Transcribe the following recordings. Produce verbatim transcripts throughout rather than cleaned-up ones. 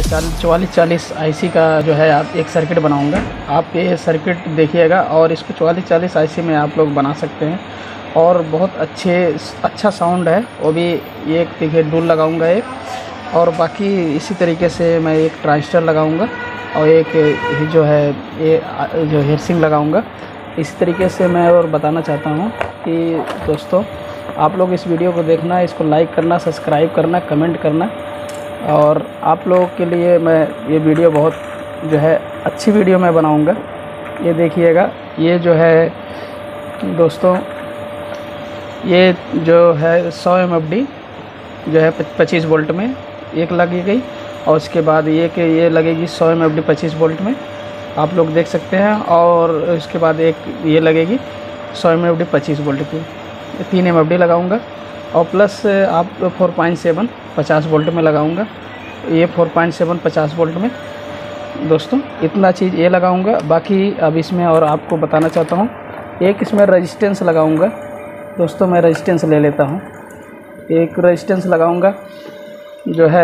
चवालीस चालीस आईसी का जो है आप एक सर्किट बनाऊंगा। आप ये सर्किट देखिएगा और इसको चवालीस चालीस आईसी में आप लोग बना सकते हैं और बहुत अच्छे अच्छा साउंड है। वो भी एक देखिए डुल लगाऊंगा एक, और बाकी इसी तरीके से मैं एक ट्रांजिस्टर लगाऊंगा और एक जो है ये जो हेयरसिंग लगाऊंगा। इसी तरीके से मैं और बताना चाहता हूँ कि दोस्तों आप लोग इस वीडियो को देखना, इसको लाइक करना, सब्सक्राइब करना, कमेंट करना। और आप लोगों के लिए मैं ये वीडियो बहुत जो है अच्छी वीडियो मैं बनाऊंगा। ये देखिएगा, ये जो है दोस्तों ये जो है सौ एम एफ डी जो है पच्चीस वोल्ट में एक लगी गई, और उसके बाद ये कि ये लगेगी सौ एम एफ डी पच्चीस वोल्ट में, आप लोग देख सकते हैं। और उसके बाद एक ये लगेगी सौ एम एफ डी पच्चीस वोल्ट की, तीन एम एफ डी लगाऊँगा। और प्लस आप फोर पॉइंट सेवन पचास वोल्ट में लगाऊंगा, ये फोर पॉइंट सेवन पचास वोल्ट में दोस्तों इतना चीज़ ये लगाऊंगा। बाकी अब इसमें और आपको बताना चाहता हूँ, एक इसमें रेजिस्टेंस लगाऊंगा दोस्तों। मैं रेजिस्टेंस ले लेता हूँ, एक रेजिस्टेंस लगाऊंगा जो है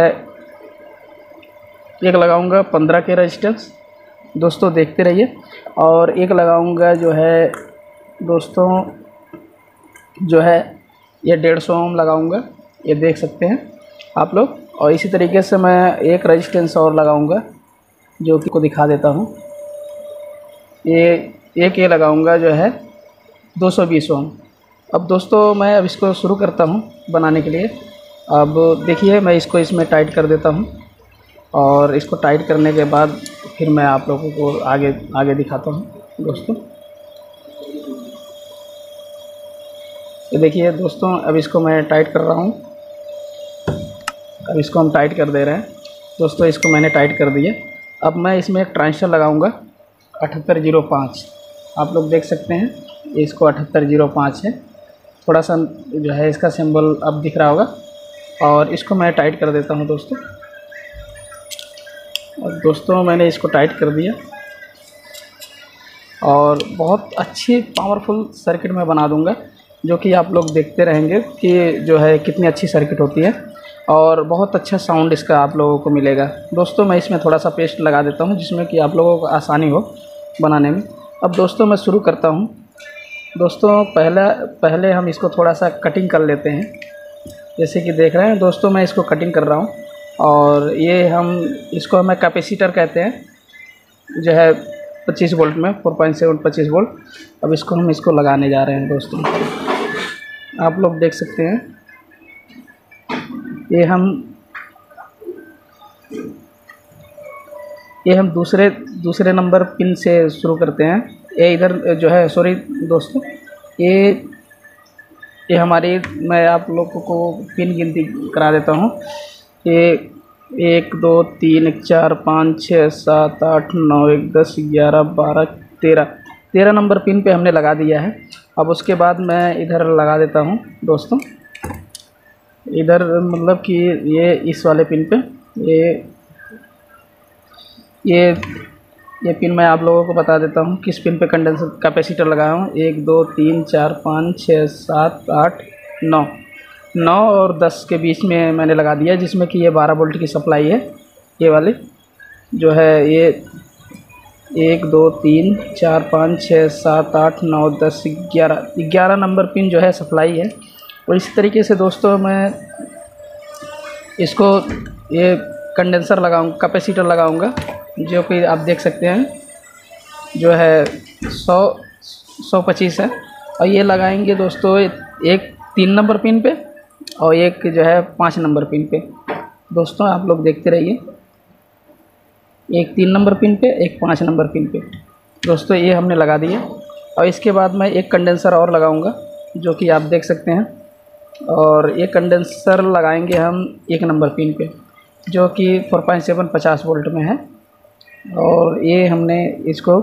एक लगाऊंगा पंद्रह के रेजिस्टेंस दोस्तों, देखते रहिए। और एक लगाऊंगा जो है दोस्तों जो है ये डेढ़ सौ ओम लगाऊंगा, ये देख सकते हैं आप लोग। और इसी तरीके से मैं एक रेजिस्टेंस और लगाऊंगा जो कि को दिखा देता हूँ। ये एक ये लगाऊंगा जो है दो सौ बीस ओम। अब दोस्तों मैं अब इसको शुरू करता हूँ बनाने के लिए। अब देखिए मैं इसको इसमें टाइट कर देता हूँ, और इसको टाइट करने के बाद फिर मैं आप लोगों को आगे आगे दिखाता हूँ दोस्तों। ये देखिए दोस्तों, अब इसको मैं टाइट कर रहा हूँ। अब इसको हम टाइट कर दे रहे हैं दोस्तों, इसको मैंने टाइट कर दिया। अब मैं इसमें एक ट्रांजिस्टर लगाऊंगा अठहत्तर जीरो पाँच, आप लोग देख सकते हैं इसको अठहत्तर जीरो पाँच है। थोड़ा सा जो है इसका सिंबल अब दिख रहा होगा, और इसको मैं टाइट कर देता हूँ दोस्तों। और दोस्तों मैंने इसको टाइट कर दिया, और बहुत अच्छी पावरफुल सर्किट मैं बना दूँगा, जो कि आप लोग देखते रहेंगे कि जो है कितनी अच्छी सर्किट होती है, और बहुत अच्छा साउंड इसका आप लोगों को मिलेगा दोस्तों। मैं इसमें थोड़ा सा पेस्ट लगा देता हूँ जिसमें कि आप लोगों को आसानी हो बनाने में। अब दोस्तों मैं शुरू करता हूँ दोस्तों। पहला पहले हम इसको थोड़ा सा कटिंग कर लेते हैं, जैसे कि देख रहे हैं दोस्तों मैं इसको कटिंग कर रहा हूँ। और ये हम इसको हमें कैपेसिटर कहते हैं जो है पच्चीस वोल्ट में, फोर पॉइंट सेवन पच्चीस वोल्ट। अब इसको हम इसको लगाने जा रहे हैं दोस्तों, आप लोग देख सकते हैं। ये हम ये हम दूसरे दूसरे नंबर पिन से शुरू करते हैं। ये इधर जो है सॉरी दोस्तों, ये ये हमारी मैं आप लोगों को पिन गिनती करा देता हूँ। ये एक दो तीन चार पाँच छः सात आठ नौ एक दस ग्यारह बारह तेरह तेरह नंबर पिन पे हमने लगा दिया है। अब उसके बाद मैं इधर लगा देता हूँ दोस्तों, इधर मतलब कि ये इस वाले पिन पे ये ये ये पिन मैं आप लोगों को बता देता हूँ किस पिन पे कंडेंसर कैपेसिटर लगाया हूँ। एक दो तीन चार पाँच छः सात आठ नौ नौ और दस के बीच में मैंने लगा दिया, जिसमें कि ये बारह वोल्ट की सप्लाई है। ये वाली जो है ये एक दो तीन चार पाँच छः सात आठ नौ दस ग्यारह ग्यारह नंबर पिन जो है सप्लाई है। और इसी तरीके से दोस्तों मैं इसको ये कंडेंसर लगाऊंगा, कैपेसिटर लगाऊंगा, जो कि आप देख सकते हैं जो है सौ सौ पच्चीस है। और ये लगाएंगे दोस्तों एक तीन नंबर पिन पे और एक जो है पाँच नंबर पिन पे दोस्तों, आप लोग देखते रहिए। एक तीन नंबर पिन पे, एक पाँच नंबर पिन पे दोस्तों, ये हमने लगा दिया। और इसके बाद मैं एक कंडेंसर और लगाऊंगा जो कि आप देख सकते हैं, और ये कंडेंसर लगाएंगे हम एक नंबर पिन पे जो कि फोर पॉइंट सेवन पचास वोल्ट में है। और ये हमने इसको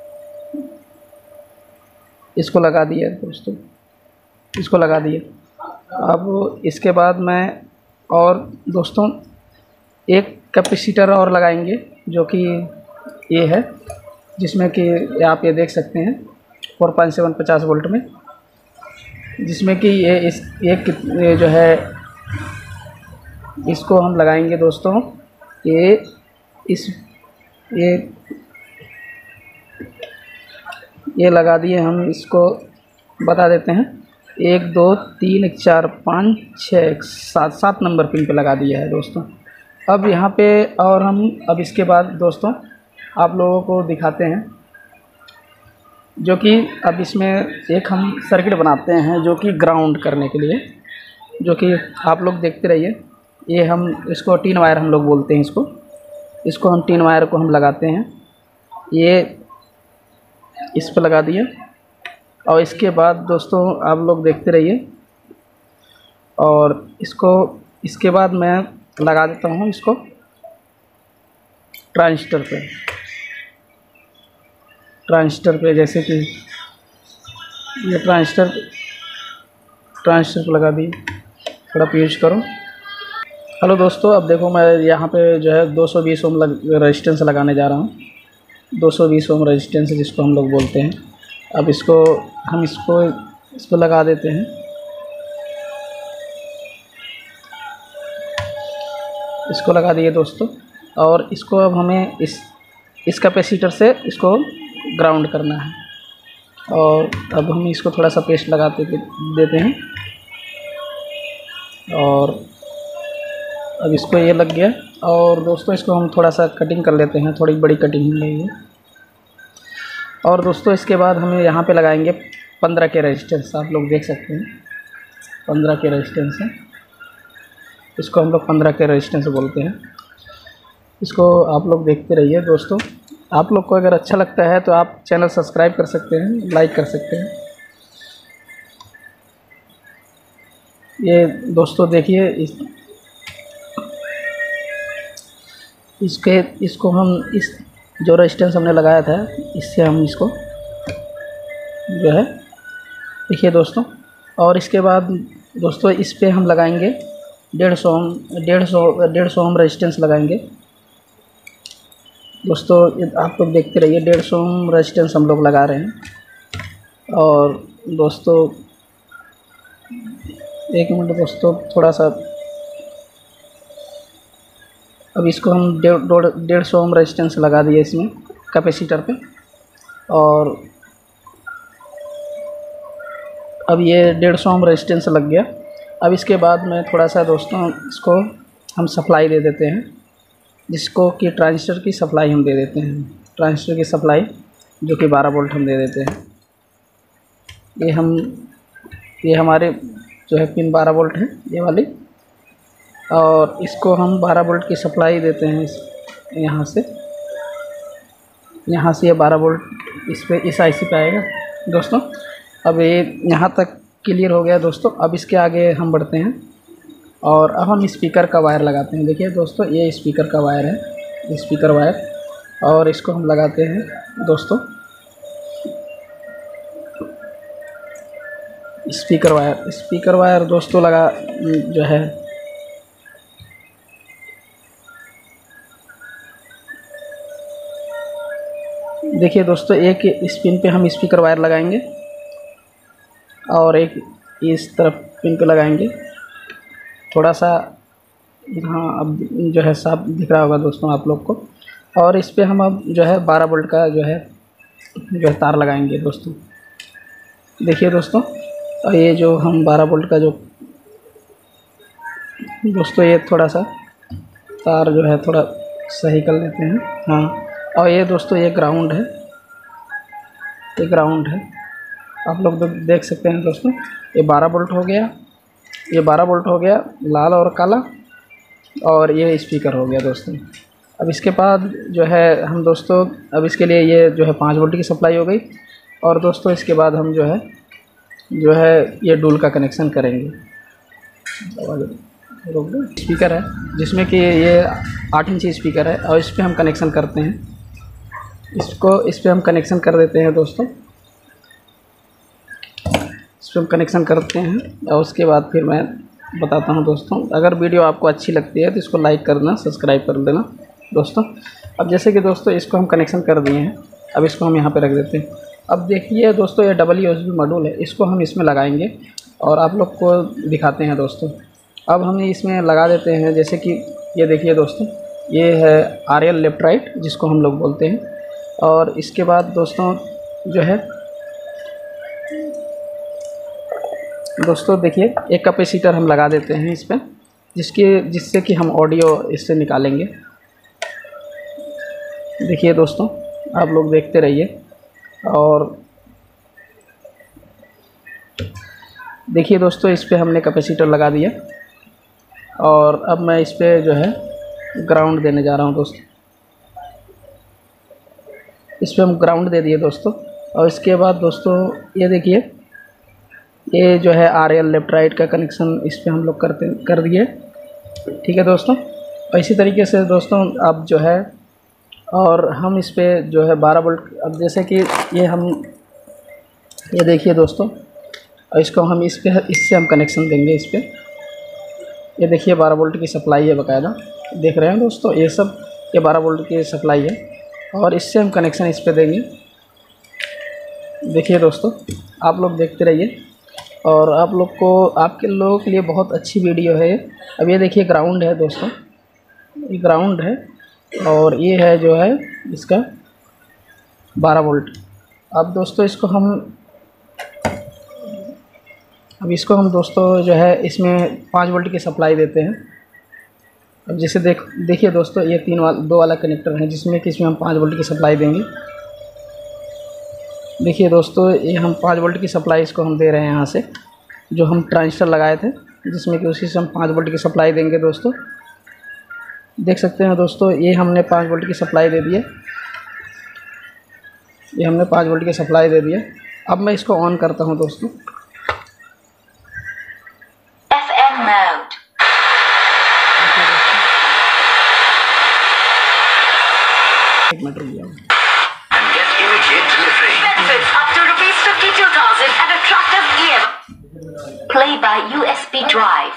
इसको लगा दिया दोस्तों, इसको लगा दिया। अब इसके बाद मैं और दोस्तों एक कैपेसिटर और लगाएंगे जो कि ये है, जिसमें कि आप ये देख सकते हैं फोर पॉइंट सेवन पचास वोल्ट में, जिसमें कि ये इस एक ये जो है इसको हम लगाएंगे दोस्तों। ये इस ये ये लगा दिए हम। इसको बता देते हैं, एक दो तीन एक चार पाँच छः एक सात सात नंबर पिन पे लगा दिया है दोस्तों। अब यहाँ पे और हम अब इसके बाद दोस्तों आप लोगों को दिखाते हैं, जो कि अब इसमें एक हम सर्किट बनाते हैं जो कि ग्राउंड करने के लिए, जो कि आप लोग देखते रहिए। ये हम इसको टीन वायर हम लोग बोलते हैं इसको इसको हम टीन वायर को हम लगाते हैं। ये इस पर लगा दिए और इसके बाद दोस्तों आप लोग देखते रहिए। और इसको इसके बाद मैं लगा देता हूँ इसको ट्रांजिस्टर पे ट्रांजिस्टर पे जैसे कि ये ट्रांजिस्टर ट्रांजिस्टर पे लगा दिए। थोड़ा पेश करो। हेलो दोस्तों, अब देखो मैं यहाँ पे जो है दो सौ बीस ओम रेजिस्टेंस लगाने जा रहा हूँ। दो सौ बीस ओम रेजिस्टेंस जिसको हम लोग बोलते हैं। अब इसको हम इसको इसको लगा देते हैं। इसको लगा दिए दोस्तों, और इसको अब हमें इस इस कैपेसिटर से इसको ग्राउंड करना है। और अब हम इसको थोड़ा सा पेस्ट लगाते देते हैं। और अब इसको ये लग गया। और दोस्तों इसको हम थोड़ा सा कटिंग कर लेते हैं, थोड़ी बड़ी कटिंग है। और दोस्तों इसके बाद हमें यहाँ पे लगाएंगे पंद्रह के रेजिस्टेंस। आप लोग देख सकते हैं पंद्रह के रेजिस्टेंस है। इसको हम लोग पंद्रह के रेजिस्टेंस बोलते हैं। इसको आप लोग देखते रहिए दोस्तों। आप लोग को अगर अच्छा लगता है तो आप चैनल सब्सक्राइब कर सकते हैं, लाइक कर सकते हैं। ये दोस्तों देखिए, इस इसके इसको हम इस जो रेजिस्टेंस हमने लगाया था इससे हम इसको जो है देखिए दोस्तों। और इसके बाद दोस्तों इस पे हम लगाएंगे डेढ़ सौ डेढ़ सौ डेढ़ सौ हम रेजिस्टेंस लगाएंगे दोस्तों। आप लोग देखते रहिए, डेढ़ सौ हम रेजिस्टेंस हम लोग लगा रहे हैं। और दोस्तों एक मिनट दोस्तों, थोड़ा सा अब इसको हम डेढ़ डेढ़ सौ हम रेजिस्टेंस लगा दिए इसमें कैपेसिटर पे। और अब ये डेढ़ सौ हम रेजिस्टेंस लग गया। अब इसके बाद में थोड़ा सा दोस्तों इसको हम सप्लाई दे देते हैं, जिसको कि ट्रांजिस्टर की सप्लाई हम दे देते हैं। ट्रांजिस्टर की सप्लाई जो कि बारह वोल्ट हम दे देते हैं। ये हम ये हमारे जो है पिन बारह वोल्ट है ये वाली। और इसको हम बारह वोल्ट की सप्लाई देते हैं इस यहाँ से यहाँ से ये बारह वोल्ट इस पे इस आईसी पे आएगा दोस्तों। अब ये यहाँ तक क्लियर हो गया दोस्तों। अब इसके आगे हम बढ़ते हैं और अब हम स्पीकर का वायर लगाते हैं। देखिए दोस्तों, ये स्पीकर का वायर है, स्पीकर वायर। और इसको हम लगाते हैं दोस्तों स्पीकर वायर स्पीकर वायर दोस्तों लगा जो है देखिए दोस्तों, एक इस पिन पे हम स्पीकर वायर लगाएंगे और एक इस तरफ पिन पे लगाएंगे। थोड़ा सा हाँ अब जो है साफ दिख रहा होगा दोस्तों आप लोग को। और इस पे हम अब जो है बारह वोल्ट का जो है जो है तार लगाएंगे दोस्तों। देखिए दोस्तों, और ये जो हम बारह वोल्ट का जो दोस्तों ये थोड़ा सा तार जो है थोड़ा सही कर लेते हैं। हाँ, और ये दोस्तों ये ग्राउंड है, ये ग्राउंड है। आप लोग देख सकते हैं दोस्तों, ये बारह वोल्ट हो गया, ये बारह वोल्ट हो गया लाल और काला। और ये स्पीकर हो गया दोस्तों। अब इसके बाद जो है हम दोस्तों अब इसके लिए ये जो है पाँच वोल्ट की सप्लाई हो गई। और दोस्तों इसके बाद हम जो है जो है ये डूल का कनेक्शन करेंगे। स्पीकर है जिसमें कि ये आठ इंची स्पीकर है और इस पर हम कनेक्शन करते हैं। इसको इस पर हम कनेक्शन कर देते हैं दोस्तों। इस पर हम कनेक्शन करते हैं और उसके बाद फिर मैं बताता हूं दोस्तों। अगर वीडियो आपको अच्छी लगती है तो इसको लाइक करना, सब्सक्राइब कर देना दोस्तों। अब जैसे कि दोस्तों इसको हम कनेक्शन कर दिए हैं, अब इसको हम यहाँ पे रख देते हैं। अब देखिए दोस्तों, ये डबल यूएसबी मॉड्यूल है, इसको हम इसमें लगाएंगे और आप लोग को दिखाते हैं दोस्तों। अब हम इसमें लगा देते हैं, जैसे कि ये देखिए दोस्तों, ये है आर एल लेफ्ट राइट जिसको हम लोग बोलते हैं। और इसके बाद दोस्तों जो है दोस्तों देखिए एक कैपेसिटर हम लगा देते हैं इस पर, जिसके जिससे कि हम ऑडियो इससे निकालेंगे। देखिए दोस्तों आप लोग देखते रहिए। और देखिए दोस्तों इस पे हमने कैपेसिटर लगा दिया और अब मैं इस पे जो है ग्राउंड देने जा रहा हूँ दोस्तों। इस पे हम ग्राउंड दे दिए दोस्तों। और इसके बाद दोस्तों ये देखिए ये जो है आर एल लेफ्ट राइट का कनेक्शन इस पे हम लोग करते कर दिए। ठीक है दोस्तों। और इसी तरीके से दोस्तों अब जो है और हम इस पे जो है बारह वोल्ट, अब जैसे कि ये हम ये देखिए दोस्तों, और इसको हम इस पे इससे हम कनेक्शन देंगे इस पे। ये देखिए बारह वोल्ट की सप्लाई है बाकायदा, देख रहे हैं दोस्तों, ये सब ये बारह वोल्ट की सप्लाई है और इससे हम कनेक्शन इस पे देंगे। देखिए दोस्तों आप लोग देखते रहिए और आप लोग को आपके लोगों के लिए बहुत अच्छी वीडियो है। अब ये देखिए ग्राउंड है दोस्तों, ये ग्राउंड है और ये है जो है इसका बारह वोल्ट। अब दोस्तों इसको हम अब इसको हम दोस्तों जो है इसमें पाँच वोल्ट की सप्लाई देते हैं। अब जैसे देख देखिए दोस्तों ये तीन वाला दो वाला कनेक्टर है जिसमें कि इसमें हम पाँच वोल्ट की सप्लाई देंगे। देखिए दोस्तों ये हम पाँच वोल्ट की सप्लाई इसको हम दे रहे हैं यहाँ से, जो हम ट्रांजिस्टर लगाए थे जिसमें कि उसी से हम पाँच वोल्ट की सप्लाई देंगे दोस्तों। देख सकते हैं दोस्तों ये हमने पाँच वोल्ट की सप्लाई दे दी है, ये हमने पाँच वोल्ट की सप्लाई दे दी है। अब मैं इसको ऑन करता हूँ दोस्तों। F M mode. एक मिनट रुक जाओ। Benefits up to rupees fifty-two thousand and attractive E M I. Play by U S B drive.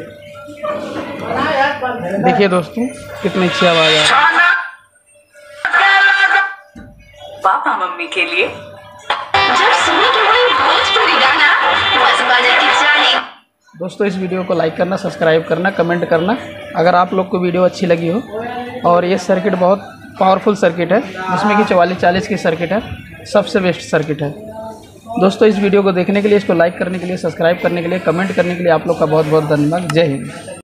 देखिए दोस्तों कितनी अच्छी आवाज़ आ रही है। पापा मम्मी के लिए जब सुने कि वही भोजपुरी गाना बस बजे की जानी। दोस्तों इस वीडियो को लाइक करना, सब्सक्राइब करना, कमेंट करना अगर आप लोग को वीडियो अच्छी लगी हो। और ये सर्किट बहुत पावरफुल सर्किट है जिसमें कि चवालीस चालीस की सर्किट है, सबसे बेस्ट सर्किट है दोस्तों। इस वीडियो को देखने के लिए, इसको लाइक करने के लिए, सब्सक्राइब करने के लिए, कमेंट करने के लिए आप लोग का बहुत बहुत धन्यवाद। जय हिंद।